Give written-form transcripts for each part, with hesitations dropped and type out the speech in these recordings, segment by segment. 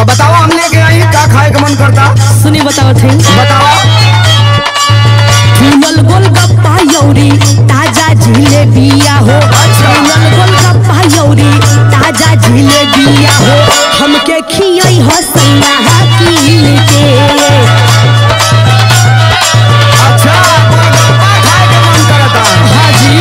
बताओ हम लेके आई का खाए का मन करता। सुनी बताओ थे। बताओ। फूलल गोलगप्पा यौरी ताजा जिलेबिया हो। फूलल गोलगप्पा यौरी ताजा जिलेबिया हो। हमके खियाई हो सैया कीन के। अच्छा गोलगप्पा खाए का मन करता। हाँ जी।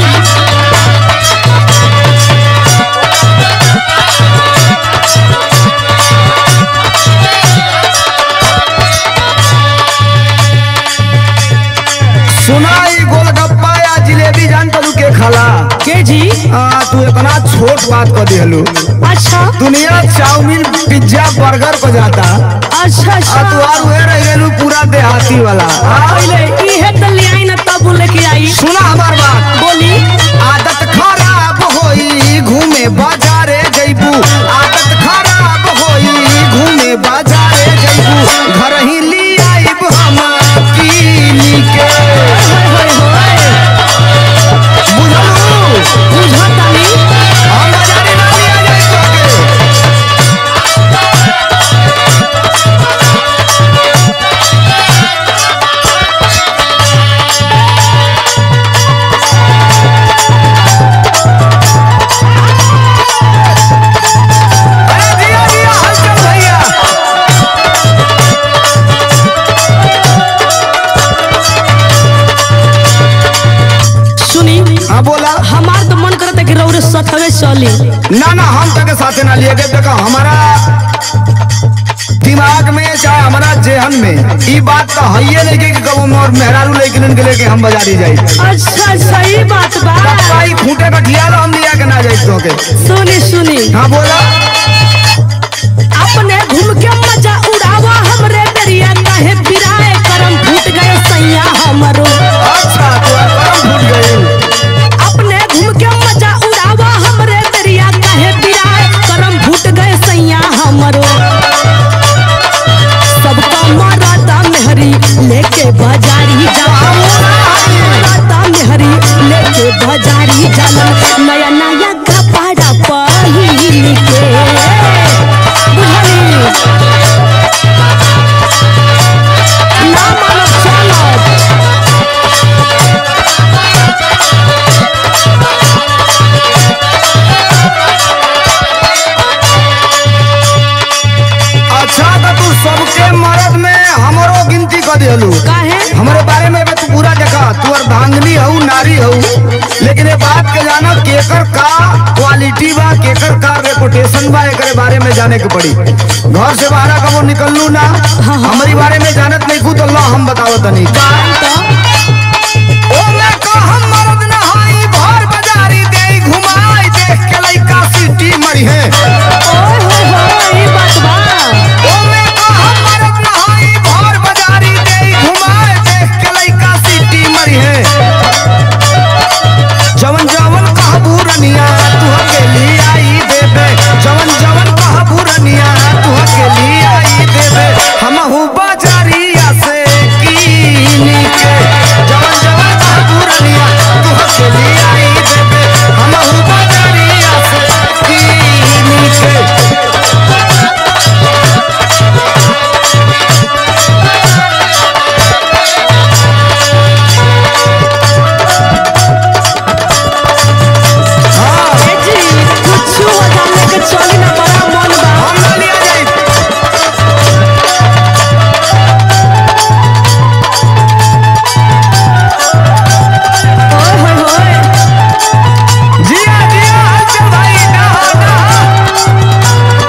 सुना ही गोलगप्पा या जिलेबी जान तू के खाला के जी? तू इतना छोट बात कर दिलू। अच्छा दुनिया चाउमीन पिज्जा बर्गर को जाता। अच्छा अच्छा। तू और वे रह गेलू पूरा देहाती वाला। पहले इहे त ले आई ना तब लेके आई। सुना हमार बात। बोली। आदत खराब होई घूमे बाजारे जइबू। आदत खराब होई घूमे बाजारे जइबू। घर ही ली आइब हम कीनी के। बुझलू? बुझतानी। हम बाजारे ना लिया जाई तोके। अरे दिया दिया हलचल भैया। सुनी। हाँ बोला। हमार तो मन करता कि रौरे सथवे चली। ना ना हम तक साथे ना लिए गए। देखो हमारा दिमाग में चाहे हमारा जेहन में ई बात तो है नहीं कि कब और मेहरारू लेके हम बाजारी जाए। अच्छा सही बात बा। कई खूंटे का खियाल हम लिया के ना जाए तो के। सुनी सुनी। हाँ बोला। अपने घूम के मजा उड़ावा हमरे दरिया काहे बिराए करम फूट गए सैया हमरो। अच्छा तो करम फूट गए। अपने घूम के मजा उड़ावा हमरे दरिया काहे बिराए करम फूट गए सैया हमरो। सबका मराता मेहरी लेके बाजारी जाता। मराता मेहरी लेके बाजारी जालन। नया नया कपड़ा पहिन के। बुझली? ना मानब चलब। अच्छा तो तू सबके मर्द में हमरो गिनती कर दिलू। काहे? हमारे बारे में तू पूरा देखा। तू और धांगनी हऊ नारी हऊ। लेकिन ये बात के जाना केकर का क्वालिटी बा केकर का रेपुटेशन बा एकरे बारे में जाने के पड़ी। घर से बाहर कबो निकललू ना हमारी बारे में जानत नहीं खुद अल्लाह हम बतावत नहीं। ओ मैं का हम मर्द ना हई भर बाजारी दे घुमाई देख के लइका सिटी मरी है। ओए होए होए ई बात बा। ओ मैं का हम मर्द ना हई भर बाजारी दे घुमाई देख के लइका सिटी मरी है। जवन जवन कहबू रनिया तू अकेली आई देबे। जवन जवन कहबू रनिया तू अकेली आई देबे। हमहू बाजारिया से कीनी के। जवन जवन कहबू रनिया तू अकेली आई देबे। हमहू बाजारिया से कीनी के। ए जी कुछ हो जाने के चली ना बड़ा मन बा। हम ना लिया जाई। ओए होए होए। जिया जिया हलचल भाई नहा नहा।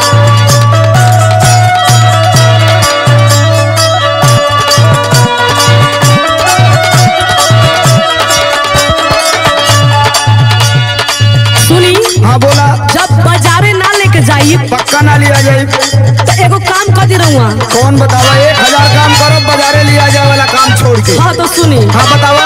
सुनी। हाँ बोला। जब बाजारे ना लेके जाई पक्का ना लिया जाए। तो एगो काम कर दे रहुआ। कौन बतावा 1000 काम करो बाजारे लिया जाए वाला काम छोड़ के। हाँ तो सुनी। हाँ बतावा।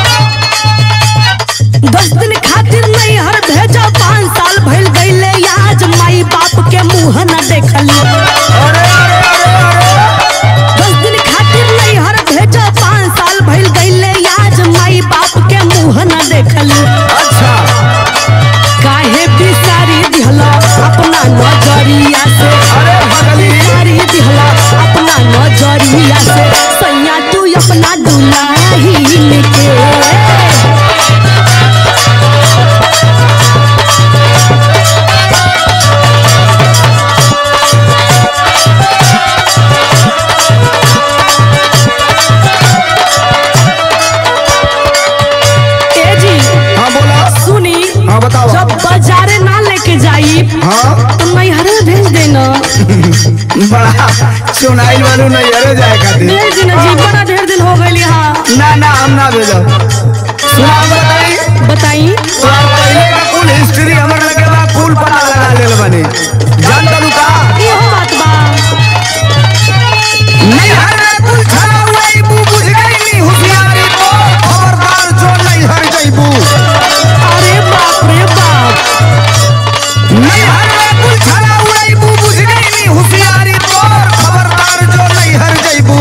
10 दिन खातिर नहीं हर भेजा 5 साल भइल गईले आज माई बाप के मुंह न देखली। अरे अरे अरे अरे 10 दिन खातिर नहीं हर भेजा 5 साल भइल गईले आज माई बाप के मुंह न देखली। अच्छा काहे बिसारी दिहला अपना नजरिया से। अरे भगली बिसारी बड़ा चुनाइल वालू नहीं अरे जाए खातिर ढेर दिन जी बड़ा ढेर दिन हो गई हाँ। ना ना हम ना भेजो सुना बताई बताई तो पहले का कुल हिस्ट्री हमर लगे बा कुल पता लगा लेल बनी जान तलू का इहो बात बा नहीं हर कुल छड़ा हुई बू बुझ गई नी होशियारी तो खबरदार जो नहीं हर जइबू अरे बाप रे बाप नहीं हर कुल छड़ा हुई बू बुझ गई नी होशियारी तो खबरदार जो नहीं हर जइबू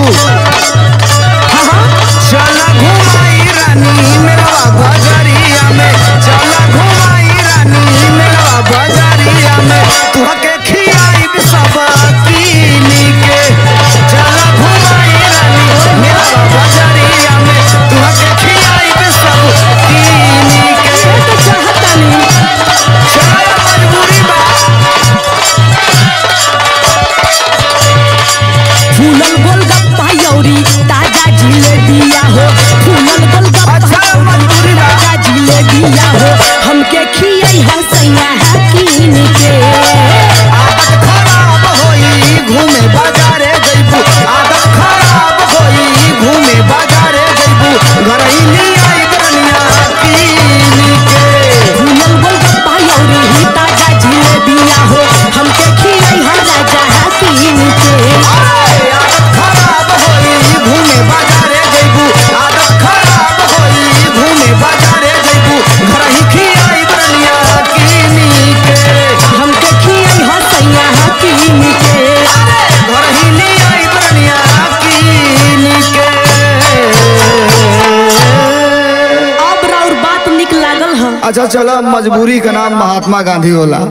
चला घुमाई रानी मेरा बाजारिया में चला घुमाई रानी मेरा बाजारिया में तू हके खियाई सब कीनी के चला घुमाई रानी मेरा बाजारिया में तू हके खियाई सब कीनी के तो चाहता नहीं चला मजबूरी बा फूलल गोलगप्पा यौरी ताजा जिलेबिया हो फूलल गोलगप्पा अच्छा मजबूरी बा ताजा जिलेबिया हो हमके खियाई हो सैया कीन के आदत खराब होई घूमे बाजारे जइबू आदत खराब होई घूमे बाजारे जइबू घर ही ली आई बरनिया कीनी के फूलल गोलगप्पा यौरी ताजा जिलेबिया हो हमके खियाई हो राजा कीन के अरे आदत खराब होई घूमे बाजारे जइबू आदत खराब होई घूमे बाजारे जइबू घर ही खियाई बरनिया कीनी के हमके खियाई हो सैया कीन के घर ही ली आई बरनिया कीनी के अब राउर बात निक लागल ह अच्छा चलो मजबूरी का नाम महात्मा गांधी होला।